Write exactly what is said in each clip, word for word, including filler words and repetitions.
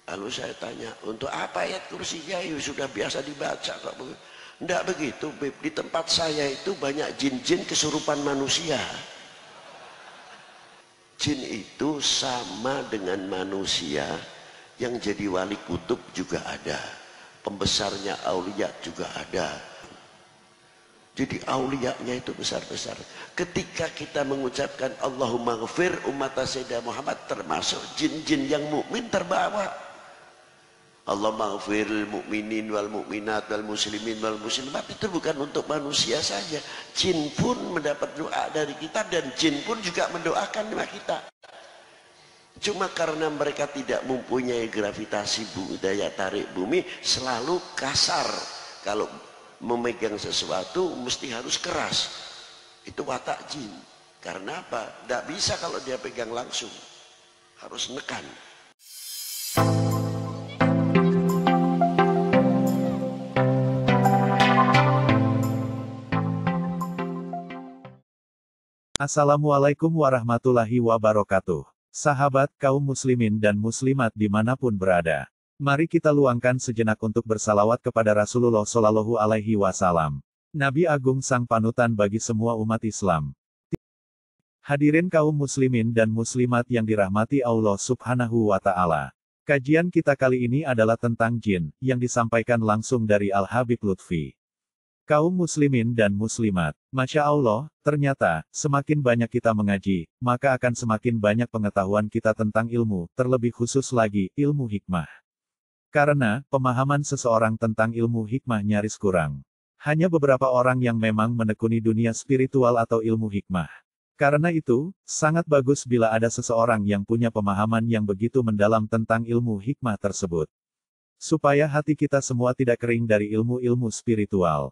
Lalu saya tanya, untuk apa ayat kursi Kiai? Sudah biasa dibaca kok. Tidak begitu, Beb. Di tempat saya itu banyak jin-jin kesurupan manusia. Jin itu sama dengan manusia, yang jadi wali kutub juga ada, pembesarnya aulia juga ada. Jadi aulianya itu besar-besar. Ketika kita mengucapkan Allahumma ghafir umat Sayyidina Muhammad, termasuk jin-jin yang mukmin terbawa. Allahumma ghafir mu'minin wal mu'minat wal muslimin wal muslimat, itu bukan untuk manusia saja. Jin pun mendapat doa dari kita, dan jin pun juga mendoakan kita. Cuma karena mereka tidak mempunyai gravitasi bumi, daya tarik bumi, selalu kasar. Kalau memegang sesuatu mesti harus keras. Itu watak jin. Karena apa? Tidak bisa kalau dia pegang langsung, harus nekan. Assalamualaikum warahmatullahi wabarakatuh. Sahabat kaum muslimin dan muslimat dimanapun berada, mari kita luangkan sejenak untuk bersalawat kepada Rasulullah Shallallahu Alaihi Wasallam, Nabi Agung sang panutan bagi semua umat Islam. Hadirin kaum muslimin dan muslimat yang dirahmati Allah Subhanahu wa Ta'ala. Kajian kita kali ini adalah tentang jin, yang disampaikan langsung dari Al-Habib Lutfi. Kaum muslimin dan muslimat, Masya Allah, ternyata, semakin banyak kita mengaji, maka akan semakin banyak pengetahuan kita tentang ilmu, terlebih khusus lagi, ilmu hikmah. Karena, pemahaman seseorang tentang ilmu hikmah nyaris kurang. Hanya beberapa orang yang memang menekuni dunia spiritual atau ilmu hikmah. Karena itu, sangat bagus bila ada seseorang yang punya pemahaman yang begitu mendalam tentang ilmu hikmah tersebut. Supaya hati kita semua tidak kering dari ilmu-ilmu spiritual.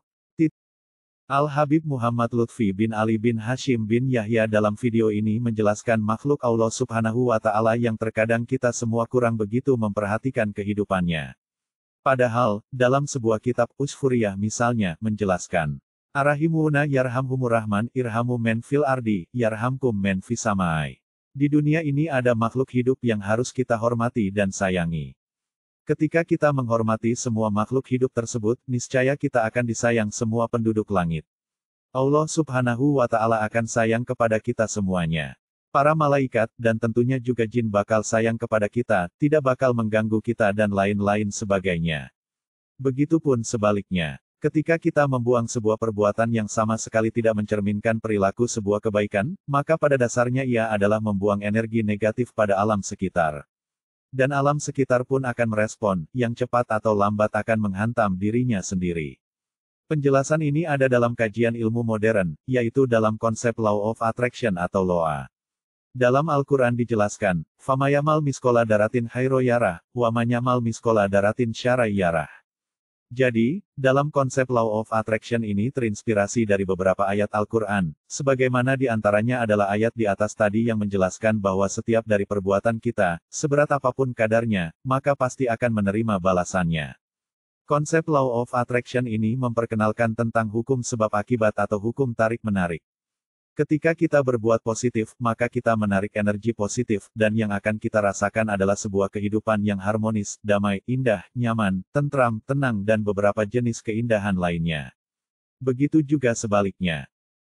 Al-Habib Muhammad Lutfi bin Ali bin Hashim bin Yahya dalam video ini menjelaskan makhluk Allah Subhanahu wa Ta'ala yang terkadang kita semua kurang begitu memperhatikan kehidupannya. Padahal, dalam sebuah kitab Usfuriyah misalnya, menjelaskan, Arahimuna yarhamhumur rahman irhamu men fil ardi, yarhamkum men fis samai. Di dunia ini ada makhluk hidup yang harus kita hormati dan sayangi. Ketika kita menghormati semua makhluk hidup tersebut, niscaya kita akan disayang semua penduduk langit. Allah Subhanahu wa Ta'ala akan sayang kepada kita semuanya. Para malaikat, dan tentunya juga jin bakal sayang kepada kita, tidak bakal mengganggu kita dan lain-lain sebagainya. Begitupun sebaliknya. Ketika kita membuang sebuah perbuatan yang sama sekali tidak mencerminkan perilaku sebuah kebaikan, maka pada dasarnya ia adalah membuang energi negatif pada alam sekitar. Dan alam sekitar pun akan merespon, yang cepat atau lambat akan menghantam dirinya sendiri. Penjelasan ini ada dalam kajian ilmu modern, yaitu dalam konsep Law of Attraction atau L O A. Dalam Al-Quran dijelaskan, Famayamal miskola daratin hayroyarah, wamanyamal miskola daratin syarayyarah. Jadi, dalam konsep Law of Attraction ini terinspirasi dari beberapa ayat Al-Quran, sebagaimana di antaranya adalah ayat di atas tadi yang menjelaskan bahwa setiap dari perbuatan kita, seberat apapun kadarnya, maka pasti akan menerima balasannya. Konsep Law of Attraction ini memperkenalkan tentang hukum sebab akibat atau hukum tarik-menarik. Ketika kita berbuat positif, maka kita menarik energi positif, dan yang akan kita rasakan adalah sebuah kehidupan yang harmonis, damai, indah, nyaman, tentram, tenang dan beberapa jenis keindahan lainnya. Begitu juga sebaliknya.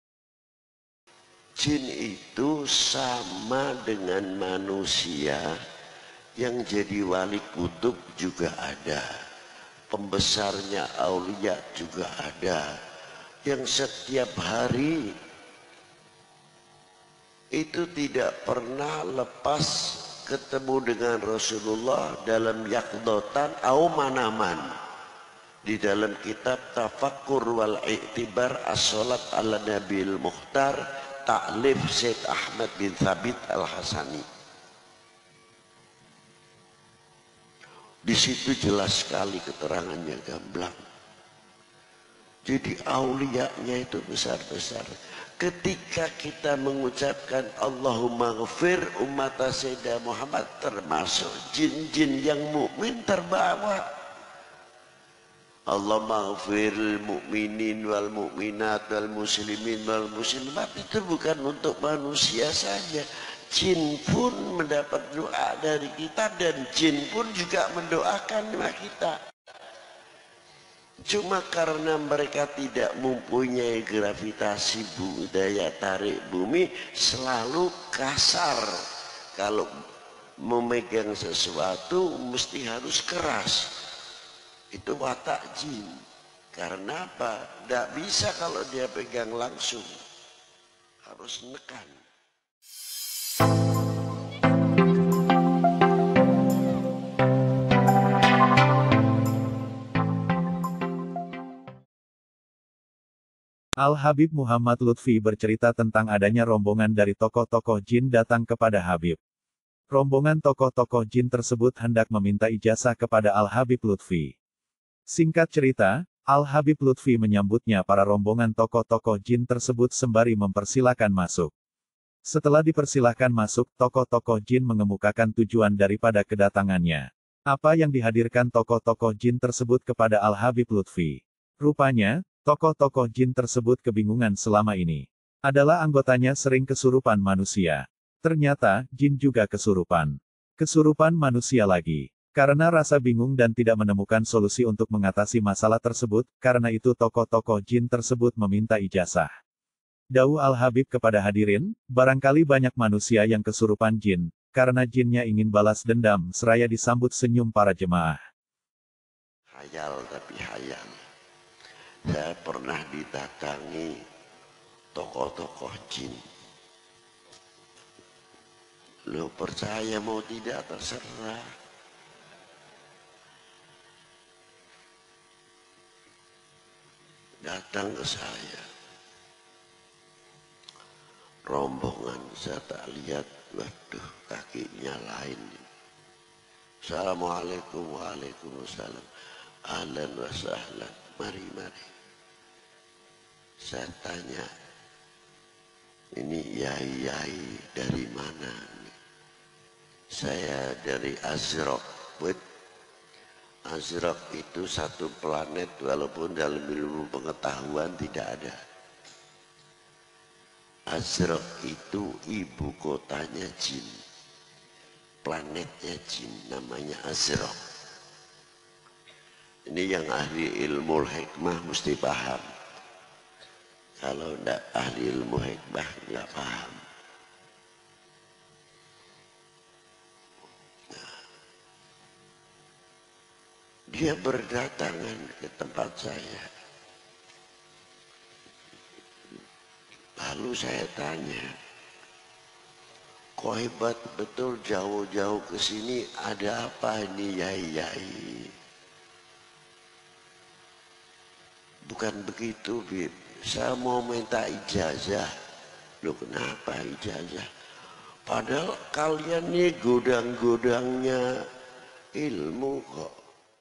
Jin itu sama dengan manusia, yang jadi wali kutub juga ada, pembesarnya aulia juga ada, yang setiap hari itu tidak pernah lepas ketemu dengan Rasulullah dalam yakdotan au manaman. Di dalam kitab Tafakkur wal I'tibar as-Salat ala Nabil Mukhtar, ta'lif Syed Ahmad bin Thabit al-Hasani. Di situ jelas sekali keterangannya, gamblang. Jadi auliyanya itu besar-besar. Ketika kita mengucapkan Allahumma ghafir umat Sayyidina Muhammad, termasuk jin-jin yang mukmin terbawa. Allahumma ghafir mu'minin wal mu'minat wal muslimin wal muslimat, itu bukan untuk manusia saja. Jin pun mendapat doa dari kita dan jin pun juga mendoakan kita. Cuma karena mereka tidak mempunyai gravitasi bumi, daya tarik bumi, selalu kasar. Kalau memegang sesuatu mesti harus keras. Itu watak jin. Karena apa? Tidak bisa kalau dia pegang langsung. Harus nekan. Al-Habib Muhammad Lutfi bercerita tentang adanya rombongan dari tokoh-tokoh jin datang kepada Habib. Rombongan tokoh-tokoh jin tersebut hendak meminta ijazah kepada Al-Habib Lutfi. Singkat cerita, Al-Habib Lutfi menyambutnya para rombongan tokoh-tokoh jin tersebut sembari mempersilahkan masuk. Setelah dipersilahkan masuk, tokoh-tokoh jin mengemukakan tujuan daripada kedatangannya. Apa yang dihadirkan tokoh-tokoh jin tersebut kepada Al-Habib Lutfi? Rupanya, tokoh-tokoh jin tersebut kebingungan selama ini. Adalah anggotanya sering kesurupan manusia. Ternyata, jin juga kesurupan. Kesurupan manusia lagi. Karena rasa bingung dan tidak menemukan solusi untuk mengatasi masalah tersebut, karena itu tokoh-tokoh jin tersebut meminta ijazah. Dawuh Al-Habib kepada hadirin, barangkali banyak manusia yang kesurupan jin, karena jinnya ingin balas dendam, seraya disambut senyum para jemaah. Hayal tapi hayal. Saya pernah didatangi tokoh-tokoh jin. Lo percaya mau tidak terserah. Datang ke saya. Rombongan saya tak lihat. Waduh, kakinya lain. Assalamualaikum, waalaikumsalam. Ahlan wa sahlan. Mari, mari. Saya tanya, ini yai-yai dari mana? Saya dari Azraq. Azraq itu satu planet walaupun dalam ilmu pengetahuan tidak ada. Azraq itu ibu kotanya jin. Planetnya jin namanya Azraq. Ini yang ahli ilmu hikmah mesti paham. Kalau tidak ahli ilmu hikmah nggak paham. Nah, dia berdatangan ke tempat saya. Lalu saya tanya, kok hebat betul jauh-jauh ke sini, ada apa ini yai-yai? Bukan begitu, Bib. Saya mau minta ijazah. Loh kenapa ijazah? Padahal kalian nih godang-godangnya ilmu kok.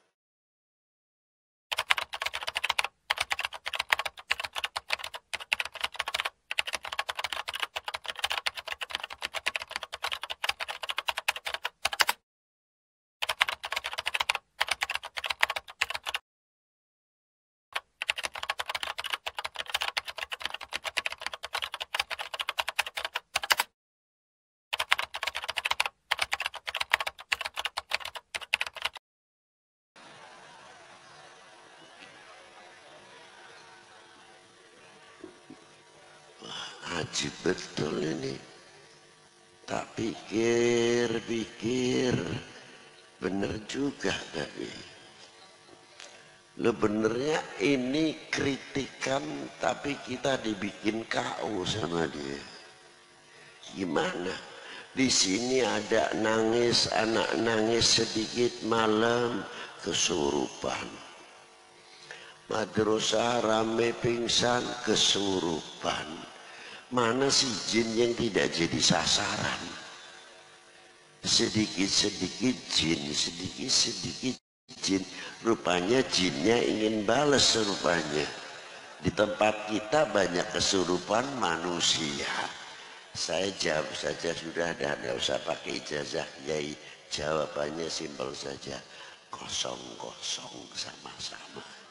Ajib betul ini. Tak pikir-pikir, bener juga tadi. Lo benernya ini kritikan tapi kita dibikin K O sama dia. Gimana? Di sini ada nangis, anak nangis sedikit malam kesurupan. Madrasah rame pingsan kesurupan. Mana sih jin yang tidak jadi sasaran? Sedikit-sedikit jin, sedikit-sedikit jin. Rupanya jinnya ingin balas rupanya. Di tempat kita banyak kesurupan manusia. Saya jawab saja sudah, dan tidak usah pakai ijazah Yai. Jawabannya simpel saja. Kosong-kosong sama-sama.